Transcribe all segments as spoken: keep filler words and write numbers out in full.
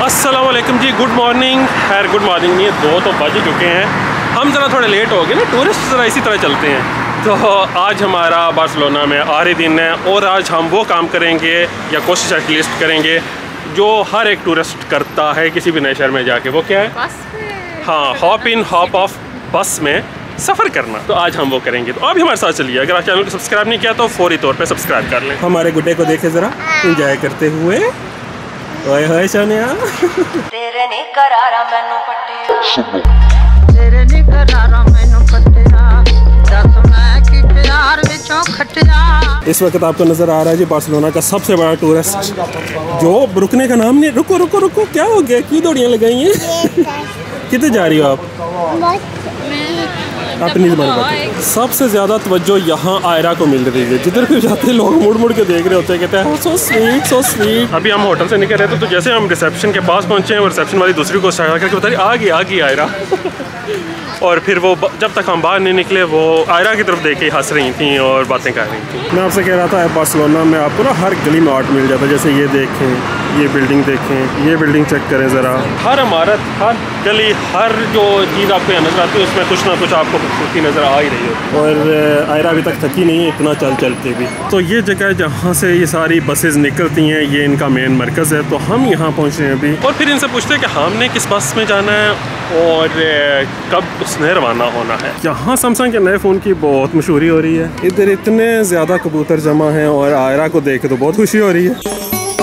अस्सलाम वालेकुम जी, गुड मॉर्निंग। खैर गुड मॉर्निंग नहीं है, दो तो बज चुके हैं। हम ज़रा थोड़े लेट हो गए ना, टूरिस्ट ज़रा इसी तरह चलते हैं। तो आज हमारा बार्सिलोना में आखिरी दिन है और आज हम वो काम करेंगे या कोशिश एटलीस्ट करेंगे जो हर एक टूरिस्ट करता है किसी भी नए शहर में जाके। वो क्या है? बस में। हाँ, हॉप इन हॉप ऑफ बस में सफ़र करना। तो आज हम वो करेंगे, तो आप भी हमारे साथ चलिए। अगर आप चैनल को सब्सक्राइब नहीं किया तो फौरी तौर पे सब्सक्राइब कर लें। हमारे गुड्डे को देखे ज़रा एंजॉय करते हुए। ओए होए सोनिया, तेरे नी करारा मैनू पट्टिया, तेरे नी करारा मैनू पट्टिया, दस मैं कि प्यार विचों खटिया। इस वक्त आपको नज़र आ रहा है जी बार्सिलोना का सबसे बड़ा टूरिस्ट जो रुकने का नाम नहीं। रुको रुको रुको, क्या हो गया? क्यों दौड़ियाँ लगाई हैं? कितने जा रही हो आप? अपनी ज़बान बात। सबसे ज़्यादा तवज्जो यहाँ आयरा को मिल रही है। जिधर भी जाते हैं लोग मुड़ मुड़ के देख रहे होते हैं, कहते हैं सो स्वीट सो स्वीट। अभी हम होटल से निकल रहे थे तो जैसे हम रिसेप्शन के पास पहुँचे हैं, रिसेप्शन वाली दूसरी को इशारा करके बता रही आ गई आ गई आयरा। और फिर वो जब तक हम बाहर नहीं निकले वो आयरा की तरफ देख के हंस रही थी और बातें कर रही थी। मैं आपसे कह रहा था बार्सिलोना में आपको ना हर गली में आर्ट मिल जाता है। जैसे ये देखें, ये बिल्डिंग देखें, ये बिल्डिंग चेक करें ज़रा। हर इमारत, हर गली, हर जो चीज़ आपको यहाँ नजर आती है उसमें कुछ ना कुछ आपको खूबसूरती नज़र आ ही रही है। और आयरा अभी तक थकी नहीं है इतना चल चलते भी। तो ये जगह है जहाँ से ये सारी बसेज निकलती हैं, ये इनका मेन मरकज़ है। तो हम यहाँ पहुँचे हैं अभी और फिर इनसे पूछते हैं कि हमने किस बस में जाना है और कब उसने रवाना होना है। यहाँ सैमसंग के नए फ़ोन की बहुत मशहूरी हो रही है। इधर इतने ज़्यादा कबूतर जमा हैं और आयरा को देख के तो बहुत खुशी हो रही है।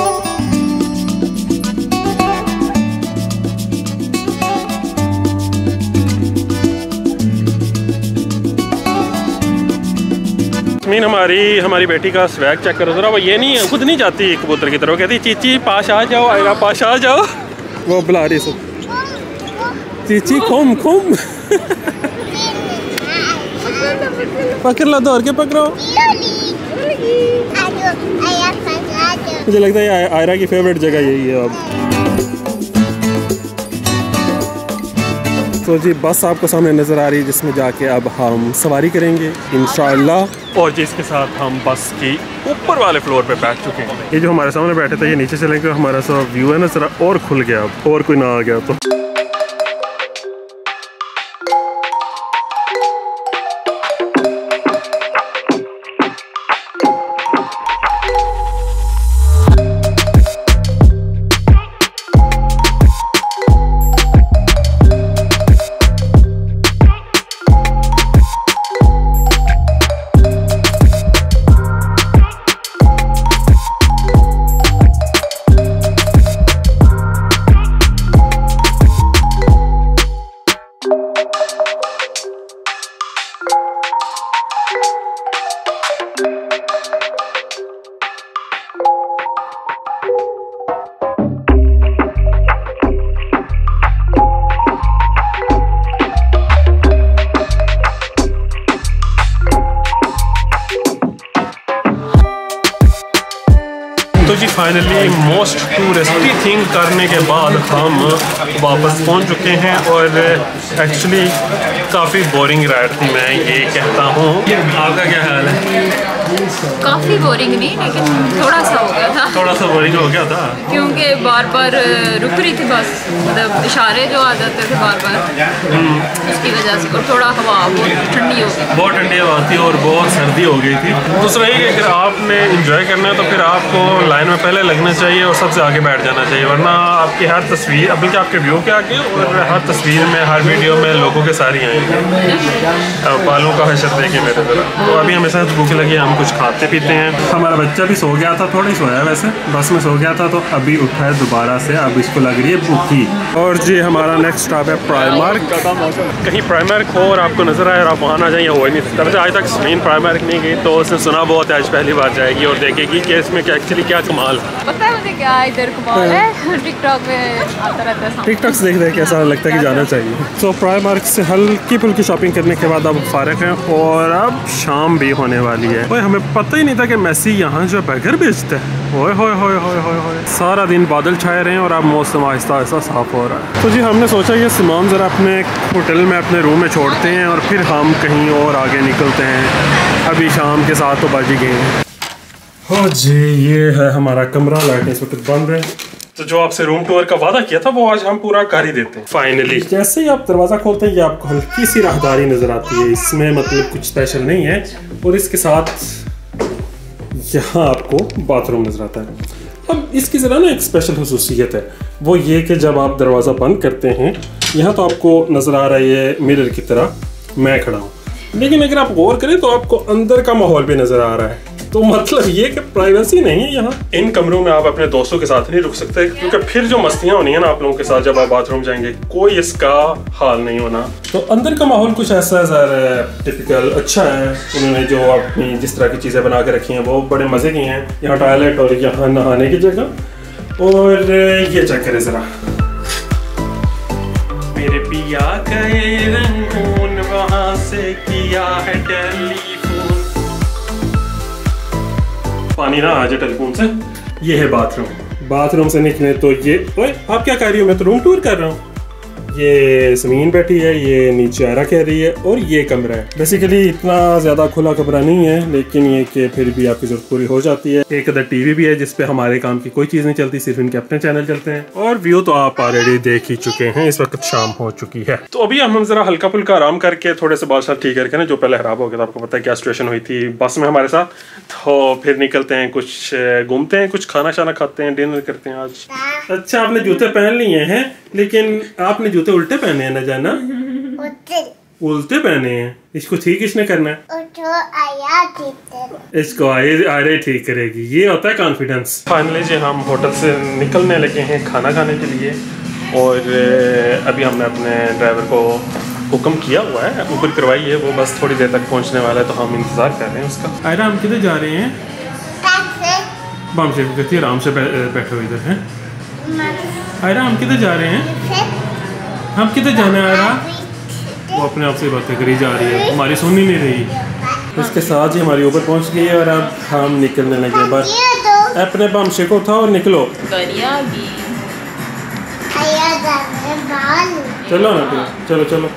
मीन हमारी हमारी बेटी का स्वैग चेक करो जरा। वो ये नहीं है, खुद नहीं जाती कबूतर की तरफ, कहती चीची पास आ जाओ, आयरा पास आ जाओ। वो बुला रही सब, चीची खुम खुम। पकड़ लो, दौड़ के पकड़ो। मुझे लगता है आयरा की फेवरेट जगह यही है अब। तो जी बस आपको सामने नज़र आ रही है जिसमें जाके अब हम सवारी करेंगे इंशाअल्लाह। और जिसके साथ हम बस की ऊपर वाले फ्लोर पे बैठ चुके हैं। ये जो हमारे सामने बैठे थे ये नीचे चलेंगे, हमारा सब व्यू है ना जरा और खुल गया अब, और कोई ना आ गया तो। तो जी फाइनली मोस्ट टूरिस्टी थिंग करने के बाद हम वापस पहुंच चुके हैं और एक्चुअली काफ़ी बोरिंग राइड थी, मैं ये कहता हूँ। आपका क्या ख्याल है? काफ़ी बोरिंग नहीं, लेकिन थोड़ा सा हो गया था। थोड़ा सा बोरिंग हो गया था क्योंकि बार बार रुक रही थी बस, मतलब इशारे जो आ जाते थे बार बार, उसकी वजह से। और थोड़ा हवा बहुत ठंडी हो गई, बहुत ठंडी हवा थी और बहुत सर्दी हो गई थी। दूसरा ये कि अगर आपने इंजॉय करना है तो फिर आपको लाइन में पहले लगना चाहिए और सबसे आगे बैठ जाना चाहिए, वरना आपकी हर तस्वीर, बल्कि आपके व्यू के आगे और हर तस्वीर में, हर वीडियो में लोगों के सारी आएंगे। बालों का हशर देखिए मेरे तरह। तो अभी हमें साथ भूख लगी, हम कुछ खाते पीते हैं। हमारा बच्चा भी सो गया था, थोड़ा ही सोया वैसे, बस में सो गया था, तो अभी उठा है दोबारा से, अब इसको लग रही है भूखी। और जी हमारा नेक्स्ट स्टॉप है प्राइमार्क। कहीं प्राइमार्क हो और आपको नजर आए और आप वहाँ ना जाए, हो ही नहीं सकता। वैसे आज तक स्पेन प्राइमार्क नहीं गई तो उसने सुना बहुत है, आज पहली बार जाएगी और देखेगी कि इसमें क्या एक्चुअली क्या कमाल है। पता है मुझे क्या इधर कमाल है, टिकटॉक में आता रहता है। टिकटॉक से देख देख के ऐसा लगता है कि जाना चाहिए। तो प्राइमार्क से हल्की फुल्की शॉपिंग करने के बाद अब फारिग हैं और अब शाम भी होने वाली है। ओए हमें पता ही नहीं था कि मेसी यहाँ जो बर्गर बेचते हैं। ओए होए होए होए होए होए। सारा दिन बादल छाए रहे हैं और अब मौसम आहिस्ता आहिस्ता साफ हो रहा है। तो जी हमने सोचा ये सामान ज़रा अपने होटल में अपने रूम में छोड़ते हैं और फिर हम कहीं और आगे निकलते हैं। अभी शाम के सात तो बज गए हैं। हाँ जी, ये है हमारा कमरा। लाइट इस वक्त बंद है, तो जो आपसे रूम टूर का वादा किया था वो आज हम पूरा कर ही देते हैं फाइनली। जैसे ही आप दरवाज़ा खोलते हैं ये आपको हल्की सी राहदारी नज़र आती है, इसमें मतलब कुछ स्पेशल नहीं है। और इसके साथ यहाँ आपको बाथरूम नज़र आता है। अब इसकी ज़रा ना एक स्पेशल खसूसियत है, वो ये कि जब आप दरवाज़ा बंद करते हैं यहाँ तो आपको नज़र आ रहा है ये मिरर की तरह मैं खड़ा हूँ, लेकिन अगर आप गौर करें तो आपको अंदर का माहौल भी नज़र आ रहा है। तो मतलब ये कि प्राइवेसी नहीं है यहाँ। इन कमरों में आप अपने दोस्तों के साथ नहीं रुक सकते क्योंकि फिर जो मस्तियाँ होनी है ना आप लोगों के साथ जब आप बाथरूम जाएंगे, कोई इसका हाल नहीं होना। तो अंदर का माहौल कुछ ऐसा सर टिपिकल अच्छा है। उन्होंने जो अपनी जिस तरह की चीज़ें बना के रखी हैं वो बड़े मज़े की हैं। यहाँ टॉयलेट और यहाँ नहाने की जगह। और ये चेक करें ज़रा, मेरे पिया गए रंगून वहाँ से किया है टेलीफोन। पानी ना आ जाए टेलीफोन से। ये है बाथरूम। बाथरूम से निकले तो ये, ओए आप क्या कर रही हो? मैं तो रूम टूर कर रहा हूँ। ये ज़मीन बैठी है, ये नीचे आरा कह रही है और ये कमरा है। बेसिकली इतना ज़्यादा खुला कमरा नहीं है, लेकिन ये कि फिर भी आपकी ज़रूरत पूरी हो जाती है। एक अदर टीवी भी है जिसपे हमारे काम की कोई चीज़ नहीं चलती, सिर्फ इनके अपने चैनल चलते हैं। और व्यू तो आप ऑलरेडी देख ही चुके हैं, इस वक्त शाम हो चुकी है। तो अभी हम ज़रा हल्का फुल्का आराम करके थोड़े से बाल ठीक करके ना, जो पहले खराब हो गया था, आपको पता है क्या सिचुएशन हुई थी बस में हमारे साथ, तो फिर निकलते हैं, कुछ घूमते हैं, कुछ खाना शाना खाते हैं, डिनर करते हैं आज। अच्छा आपने जूते पहन लिए हैं, लेकिन आपने जूते उल्टे पहने हैं ना जाना? उल्टे उल्टे पहने हैं। इसको ठीक किसने करना है? इसको आये आरे ठीक करेगी। ये होता है कॉन्फिडेंस। फाइनली जी हम होटल से निकलने लगे हैं खाना खाने के लिए। और अभी हमने अपने ड्राइवर को हुक्म किया हुआ है, ऊपर करवाई है, वो बस थोड़ी देर तक पहुंचने वाला है, तो हम इंतजार कर रहे हैं उसका। आयरा हम किधर जा रहे हैं? बाम शेफ कहती है आराम से बैठे हुए इधर हैं। आयरा हम किधर जा रहे हैं? हम किधर जाना है आयरा? वो अपने आप से बातें करी जा रही है, हमारी सुन ही नहीं रही। उसके साथ ही हमारी ऊपर पहुंच गई है और अब हम निकलने लगे। बस अपने बम शेफ को उठाओ और निकलो। चलो ना, चलो चलो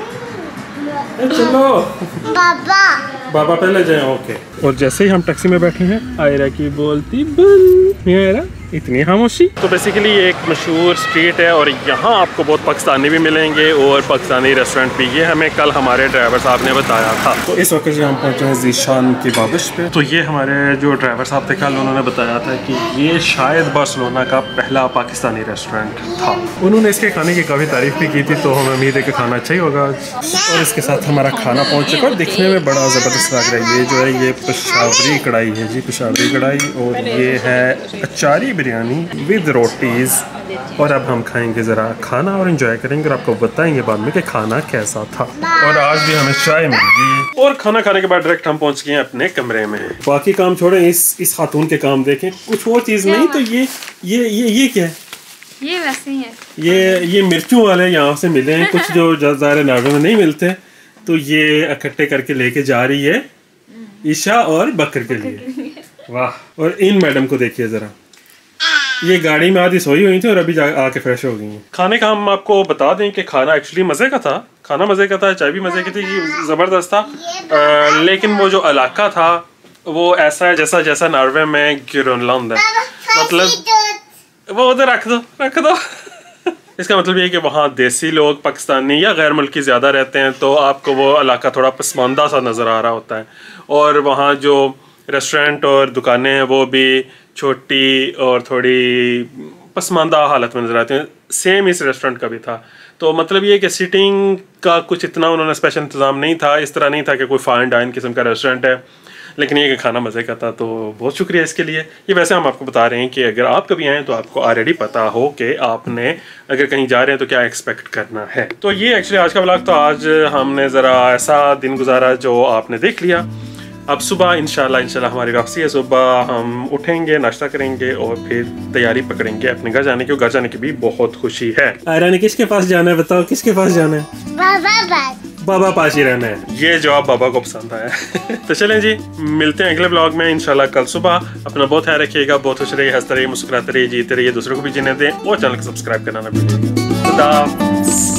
चलो बाबा बाबा पहले जाए। ओके। और जैसे ही हम टैक्सी में बैठे हैं आयरा की बोलती बंद। आयरा इतनी खामोशी। तो बेसिकली ये एक मशहूर स्ट्रीट है और यहाँ आपको बहुत पाकिस्तानी भी मिलेंगे और पाकिस्तानी रेस्टोरेंट भी। ये हमें कल हमारे ड्राइवर साहब ने बताया था। तो इस वक्त जो हम पहुँचे हैं ज़ीशान की बाबिश पे। तो ये हमारे जो ड्राइवर साहब थे कल, उन्होंने बताया था कि ये शायद बार्सिलोना का पहला पाकिस्तानी रेस्टोरेंट था। उन्होंने इसके खाने की काफ़ी तारीफ भी की थी, तो हमें उम्मीद है कि खाना अच्छा ही होगा। और इसके साथ हमारा खाना पहुँच चुका, दिखने में बड़ा ज़बरदस्त लग रहा है। ये जो है ये पेशावरी कढ़ाई है जी, पेशावरी कढ़ाई। और ये है अचारी बिरयानी विद रोटीज़। और अब हम खाएंगे ज़रा खाना और एंजॉय करेंगे और आपको बताएंगे बाद में कि खाना कैसा था। और आज भी हमें चाय मिल गई। और खाना खाने के बाद डायरेक्ट हम पहुंच गए अपने कमरे में। बाकी काम छोड़ें, इस इस खातून के काम देखें, कुछ वो चीज़ नहीं। तो ये ये ये ये क्या है? ये वैसे ही है। ये ये मिर्चों वाले यहाँ से मिले हैं, कुछ जो ज़ाहिर नाडो में नहीं मिलते। तो ये इकट्ठे करके लेके जा रही है ईशा और बकर के लिए। वाह। और इन मैडम को देखिए ज़रा, ये गाड़ी में आधी सोई हुई थी और अभी आके फ्रेश हो गई हैं। खाने का हम आपको बता दें कि खाना एक्चुअली मज़े का था, खाना मज़े का था, चाय भी मज़े की थी, ज़बरदस्त था। आ, लेकिन वो जो इलाका था वो ऐसा है जैसा जैसा नॉर्वे में ग्रीनलैंड है। मतलब वो उधर रख दो रख दो इसका मतलब ये है कि वहाँ देसी लोग, पाकिस्तानी या गैर मुल्की ज़्यादा रहते हैं, तो आपको वो इलाका थोड़ा पसमानदा सा नज़र आ रहा होता है। और वहाँ जो रेस्टोरेंट और दुकानें हैं वो भी छोटी और थोड़ी पसमानदा हालत में नज़र आती हैं। सेम इस रेस्टोरेंट का भी था। तो मतलब ये कि सीटिंग का कुछ इतना उन्होंने स्पेशल इंतज़ाम नहीं था। इस तरह नहीं था कि कोई फाइन डाइन किस्म का रेस्टोरेंट है, लेकिन ये कि खाना मज़े का था, तो बहुत शुक्रिया इसके लिए। ये वैसे हम आपको बता रहे हैं कि अगर आप कभी आएँ तो आपको ऑलरेडी पता हो कि आपने अगर कहीं जा रहे हैं तो क्या एक्सपेक्ट करना है। तो ये एक्चुअली आज का व्लॉग। तो आज हमने ज़रा ऐसा दिन गुजारा जो आपने देख लिया। अब सुबह इंशाल्लाह इंशाल्लाह हमारी वापसी है। सुबह हम उठेंगे, नाश्ता करेंगे और फिर तैयारी पकड़ेंगे अपने घर जाने की। घर जाने की भी बहुत खुशी है। आयरा ने किसके पास जाना है बताओ, किसके पास जाना है? बाबा पास। बाबा पास ही रहना है। ये जवाब बाबा को पसंद आया तो चलें जी, मिलते हैं अगले ब्लॉग में इंशाल्लाह कल सुबह। अपना बहुत ख्याल रखिएगा, बहुत खुश रहिए, हंसते रहिए, मुस्कुराते रहिए, जीते रहिए, दूसरों को भी जीने दें और चैनल को सब्सक्राइब करना ना भूलिए। खुदा।